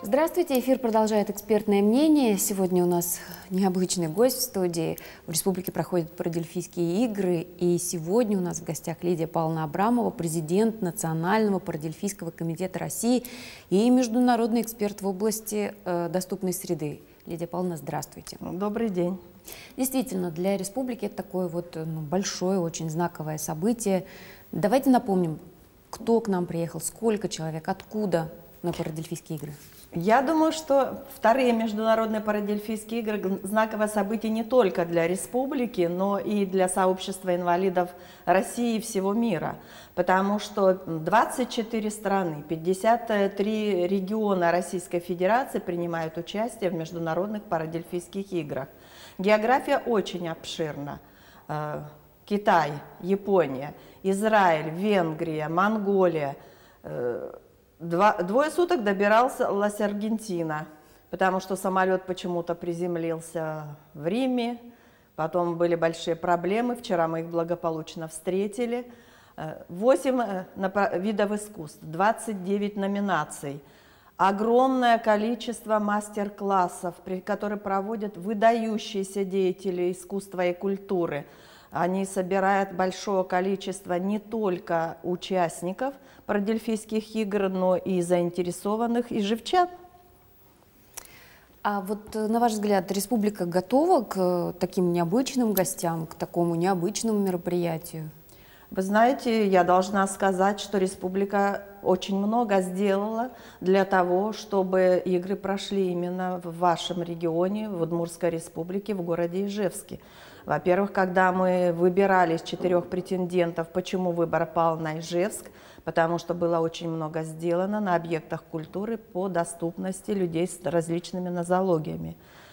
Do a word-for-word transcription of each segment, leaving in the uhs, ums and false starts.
Здравствуйте, эфир продолжает «Экспертное мнение». Сегодня у нас необычный гость в студии. В республике проходят Парадельфийские игры, и сегодня у нас в гостях Лидия Павловна Абрамова, президент Национального Парадельфийского комитета России и международный эксперт в области э, доступной среды. Лидия Павловна, здравствуйте. Добрый день. Действительно, для республики это такое вот ну, большое, очень знаковое событие. Давайте напомним, кто к нам приехал, сколько человек, откуда на Парадельфийские игры. Я думаю, что вторые международные Парадельфийские игры – знаковое событие не только для республики, но и для сообщества инвалидов России и всего мира. Потому что двадцать четыре страны, пятьдесят три региона Российской Федерации принимают участие в международных Парадельфийских играх. География очень обширна. Китай, Япония, Израиль, Венгрия, Монголия – Два, двое суток добиралась Аргентина, потому что самолет почему-то приземлился в Риме, потом были большие проблемы, вчера мы их благополучно встретили. Восемь видов искусств, двадцать девять номинаций, огромное количество мастер-классов, которые проводят выдающиеся деятели искусства и культуры. Они собирают большое количество не только участников Парадельфийских игр, но и заинтересованных и живчан. А вот, на ваш взгляд, республика готова к таким необычным гостям, к такому необычному мероприятию? Вы знаете, я должна сказать, что республика очень много сделала для того, чтобы игры прошли именно в вашем регионе, в Удмуртской республике, в городе Ижевске. Во-первых, когда мы выбирали из четырех претендентов, почему выбор пал на Ижевск? Потому что было очень много сделано на объектах культуры по доступности людей с различными нозологиями.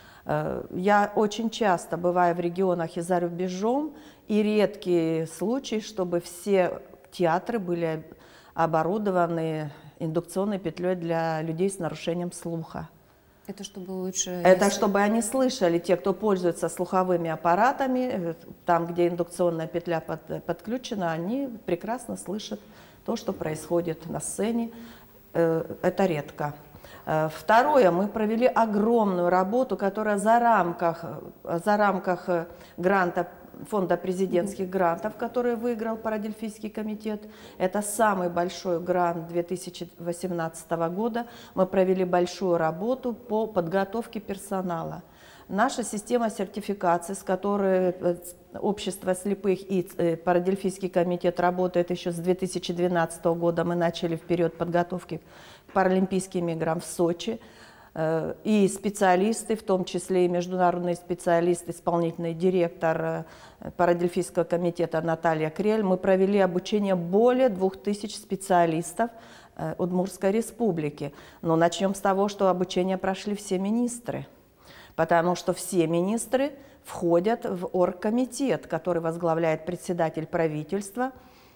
Я очень часто бываю в регионах и за рубежом, и редкие случаи, чтобы все театры были оборудованы индукционной петлей для людей с нарушением слуха. Это чтобы лучше... Это чтобы они слышали, те, кто пользуется слуховыми аппаратами, там, где индукционная петля под, подключена, они прекрасно слышат то, что происходит на сцене. Это редко. Второе, мы провели огромную работу, которая за рамках, за рамках гранта, фонда президентских грантов, который выиграл Парадельфийский комитет. Это самый большой грант две тысячи восемнадцатого года. Мы провели большую работу по подготовке персонала. Наша система сертификации, с которой общество слепых и Парадельфийский комитет работает еще с две тысячи двенадцатого года, мы начали в период подготовки к Паралимпийским играм в Сочи. И специалисты, в том числе и международный специалист, исполнительный директор Парадельфийского комитета Наталья Крель, мы провели обучение более двух тысяч специалистов Удмуртской республики. Но начнем с того, что обучение прошли все министры, потому что все министры входят в оргкомитет, который возглавляет председатель правительства.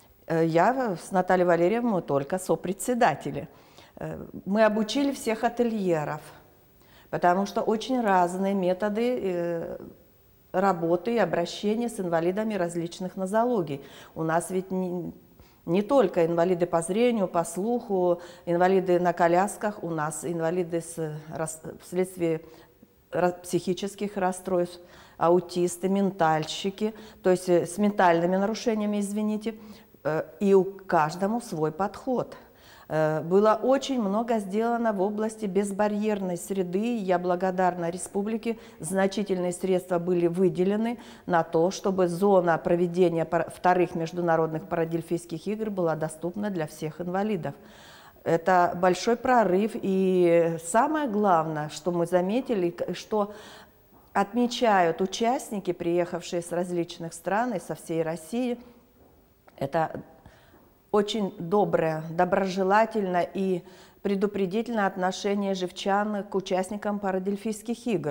Я с Натальей Валерьевной мы только сопредседатели. Мы обучили всех ательеров, потому что очень разные методы работы и обращения с инвалидами различных нозологий. У нас ведь не, не только инвалиды по зрению, по слуху, инвалиды на колясках, у нас инвалиды с, вследствие психических расстройств, аутисты, ментальщики, то есть с ментальными нарушениями, извините, и у каждому свой подход. Было очень много сделано в области безбарьерной среды. Я благодарна республике. Значительные средства были выделены на то, чтобы зона проведения вторых международных Парадельфийских игр была доступна для всех инвалидов. Это большой прорыв. И самое главное, что мы заметили, что отмечают участники, приехавшие с различных стран и со всей России, это очень доброе, доброжелательное и предупредительное отношение живчан к участникам Парадельфийских игр.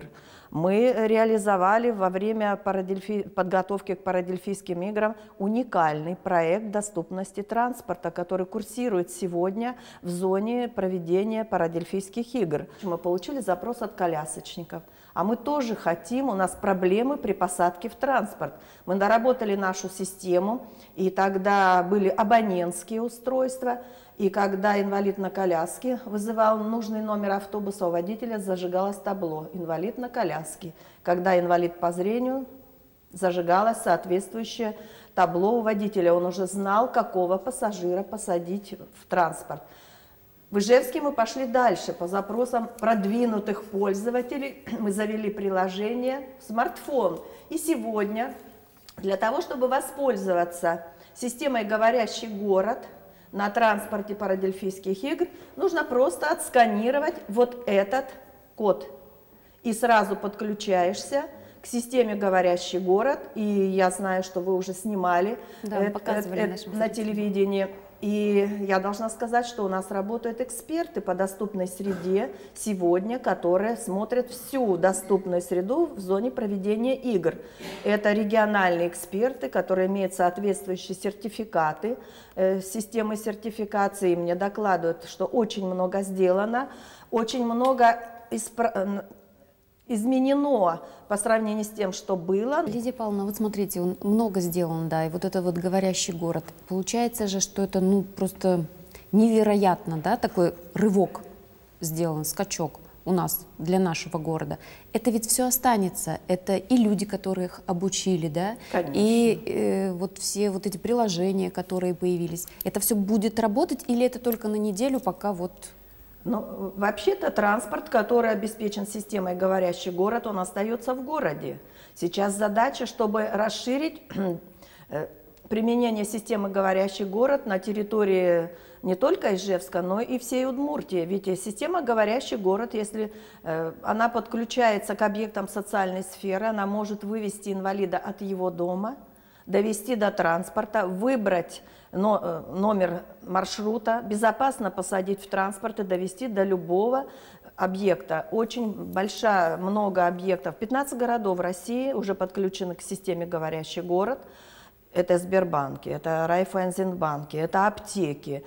Мы реализовали во время парадельфи... подготовки к Парадельфийским играм уникальный проект доступности транспорта, который курсирует сегодня в зоне проведения Парадельфийских игр. Мы получили запрос от колясочников. А мы тоже хотим, у нас проблемы при посадке в транспорт. Мы доработали нашу систему, и тогда были абонентские устройства, и когда инвалид на коляске вызывал нужный номер автобуса, у водителя зажигалось табло «Инвалид на коляске». Когда инвалид по зрению, зажигалось соответствующее табло у водителя. Он уже знал, какого пассажира посадить в транспорт. В Ижевске мы пошли дальше. По запросам продвинутых пользователей мы завели приложение в смартфон. И сегодня для того, чтобы воспользоваться системой «Говорящий город» на транспорте Парадельфийских игр, нужно просто отсканировать вот этот код. И сразу подключаешься к системе «Говорящий город». И я знаю, что вы уже снимали да, это, показывали это, на телевидении. И я должна сказать, что у нас работают эксперты по доступной среде сегодня, которые смотрят всю доступную среду в зоне проведения игр. Это региональные эксперты, которые имеют соответствующие сертификаты, э, системы сертификации. Мне докладывают, что очень много сделано, очень много исправлено, изменено по сравнению с тем, что было. Лидия Павловна, вот смотрите, он много сделан, да, и вот это вот говорящий город. Получается же, что это, ну, просто невероятно, да, такой рывок сделан, скачок у нас для нашего города. Это ведь все останется, это и люди, которых обучили, да, Конечно. и э, вот все вот эти приложения, которые появились. Это все будет работать или это только на неделю, пока вот... Ну, вообще-то транспорт, который обеспечен системой «Говорящий город», он остается в городе. Сейчас задача, чтобы расширить применение системы «Говорящий город» на территории не только Ижевска, но и всей Удмуртии. Ведь система «Говорящий город», если э, она подключается к объектам социальной сферы, она может вывести инвалида от его дома, довести до транспорта, выбрать но, номер маршрута, безопасно посадить в транспорт и довести до любого объекта. Очень большая, много объектов. пятнадцать городов России уже подключены к системе «Говорящий город». Это Сбербанки, это Райффайзенбанки, это аптеки,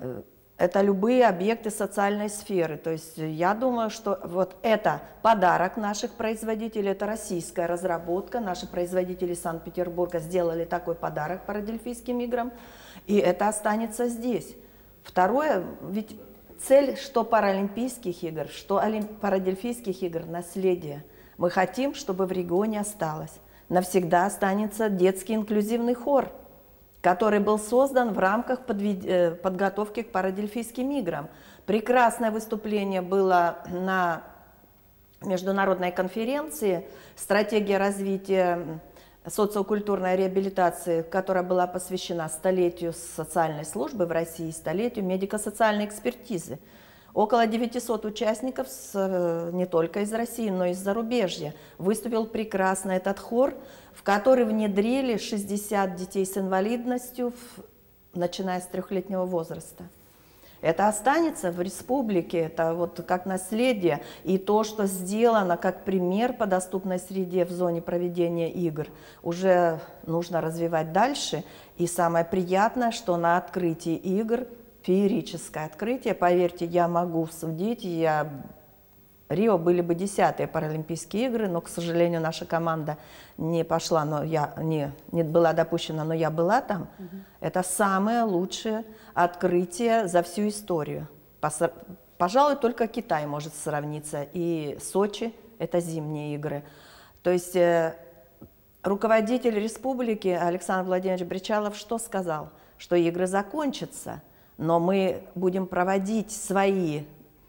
это любые объекты социальной сферы. То есть я думаю, что вот это подарок наших производителей, это российская разработка. Наши производители Санкт-Петербурга сделали такой подарок Парадельфийским играм, и это останется здесь. Второе, ведь цель что Паралимпийских игр, что Парадельфийских игр – наследие. Мы хотим, чтобы в регионе осталось. Навсегда останется детский инклюзивный хор, который был создан в рамках подготовки к Парадельфийским играм. Прекрасное выступление было на международной конференции «Стратегия развития социокультурной реабилитации», которая была посвящена столетию социальной службы в России, столетию медико-социальной экспертизы. Около девятисот участников с, не только из России, но и из зарубежья. Выступил прекрасно этот хор, в который внедрили шестьдесят детей с инвалидностью, в, начиная с трехлетнего возраста. Это останется в республике, это вот как наследие. И то, что сделано как пример по доступной среде в зоне проведения игр, уже нужно развивать дальше. И самое приятное, что на открытии игр феерическое открытие. Поверьте, я могу судить. Я... Рио были бы десятые Паралимпийские игры, но, к сожалению, наша команда не пошла, но я не, не была допущена, но я была там. Угу. Это самое лучшее открытие за всю историю. Пожалуй, только Китай может сравниться. И Сочи – это зимние игры. То есть э, руководитель республики Александр Владимирович Бричалов что сказал? Что игры закончатся, но мы будем проводить свои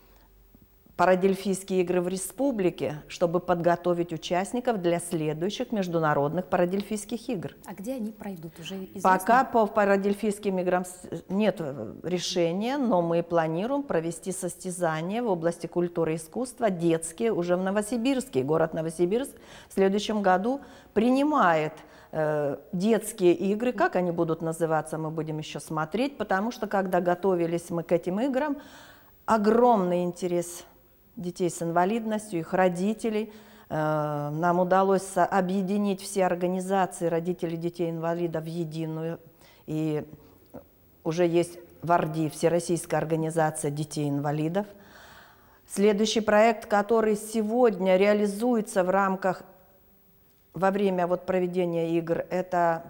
Парадельфийские игры в республике, чтобы подготовить участников для следующих международных Парадельфийских игр. А где они пройдут? Уже известно? Пока по Парадельфийским играм нет решения, но мы планируем провести состязания в области культуры и искусства детские уже в Новосибирске. Город Новосибирск в следующем году принимает э, детские игры. Как они будут называться, мы будем еще смотреть, потому что когда готовились мы к этим играм, огромный интерес детей с инвалидностью, их родителей. Нам удалось объединить все организации родителей детей-инвалидов в единую. И уже есть в Орди Всероссийская организация детей-инвалидов. Следующий проект, который сегодня реализуется в рамках, во время вот проведения игр, это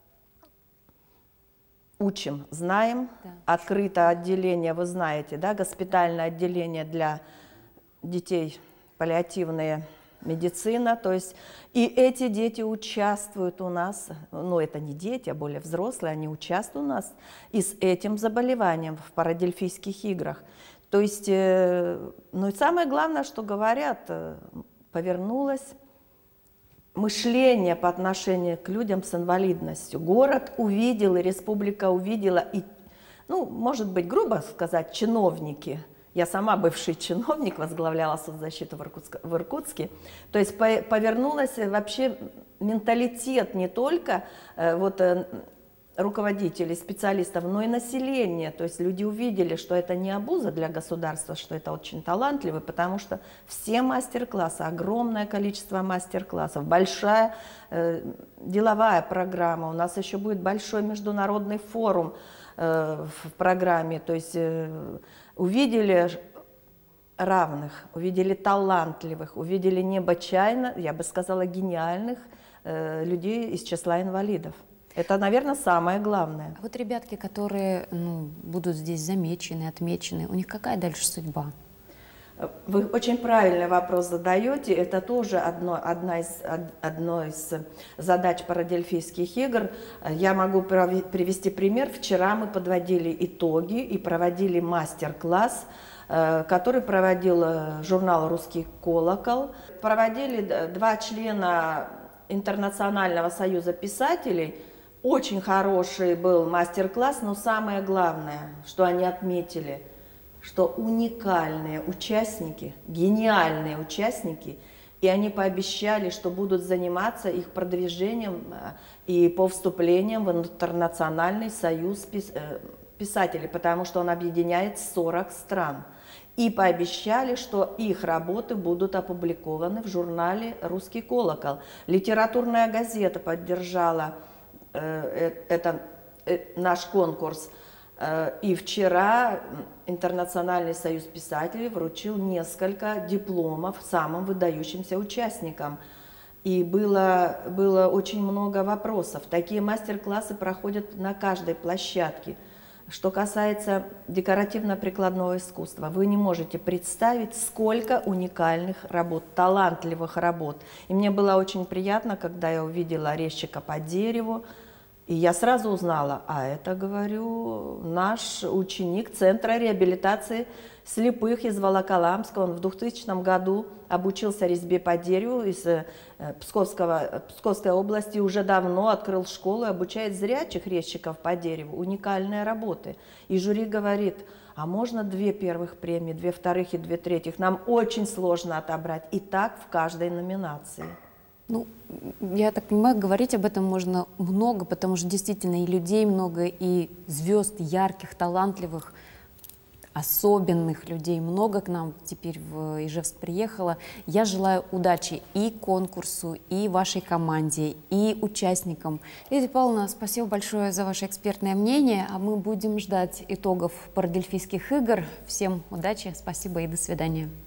«Учим, знаем». Да. Открыто отделение, вы знаете, да, госпитальное отделение для детей, паллиативная медицина. То есть и эти дети участвуют у нас, ну это не дети, а более взрослые, они участвуют у нас и с этим заболеванием в парадельфийских играх. То есть, ну и самое главное, что говорят, повернулось мышление по отношению к людям с инвалидностью. Город увидел, и республика увидела, и, ну, может быть, грубо сказать, чиновники. Я сама бывший чиновник, возглавляла соцзащиту в Иркутске. В Иркутске. То есть повернулась вообще менталитет не только вот, руководителей, специалистов, но и населения. То есть люди увидели, что это не обуза для государства, что это очень талантливый, потому что все мастер-классы, огромное количество мастер-классов, большая э, деловая программа, у нас еще будет большой международный форум э, в программе. То есть э, увидели равных, увидели талантливых, увидели необычайно, я бы сказала, гениальных э, людей из числа инвалидов. Это, наверное, самое главное. А вот ребятки, которые ну, будут здесь замечены, отмечены, у них какая дальше судьба? Вы очень правильный вопрос задаете. Это тоже одно, одна из, одно из задач парадельфийских игр. Я могу привести пример. Вчера мы подводили итоги и проводили мастер-класс, который проводил журнал «Русский колокол». Проводили два члена Интернационального союза писателей. Очень хороший был мастер-класс, но самое главное, что они отметили, что уникальные участники, гениальные участники, и они пообещали, что будут заниматься их продвижением и по вступлениям в Интернациональный союз писателей, потому что он объединяет сорок стран. И пообещали, что их работы будут опубликованы в журнале «Русский колокол». Литературная газета поддержала э, это, э, наш конкурс. Э, и вчера Интернациональный союз писателей вручил несколько дипломов самым выдающимся участникам. И было, было очень много вопросов. Такие мастер-классы проходят на каждой площадке. Что касается декоративно-прикладного искусства, вы не можете представить, сколько уникальных работ, талантливых работ. И мне было очень приятно, когда я увидела резчика по дереву, и я сразу узнала, а это, говорю, наш ученик Центра реабилитации слепых из Волоколамска. Он в двухтысячном году обучился резьбе по дереву из Псковского, Псковской области, уже давно открыл школу и обучает зрячих резчиков по дереву. Уникальные работы. И жюри говорит, а можно две первых премии, две вторых и две третьих? Нам очень сложно отобрать. И так в каждой номинации. Ну, я так понимаю, говорить об этом можно много, потому что действительно и людей много, и звезд ярких, талантливых, особенных людей много к нам теперь в Ижевск приехало. Я желаю удачи и конкурсу, и вашей команде, и участникам. Лидия Павловна, спасибо большое за ваше экспертное мнение, а мы будем ждать итогов парадельфийских игр. Всем удачи, спасибо и до свидания.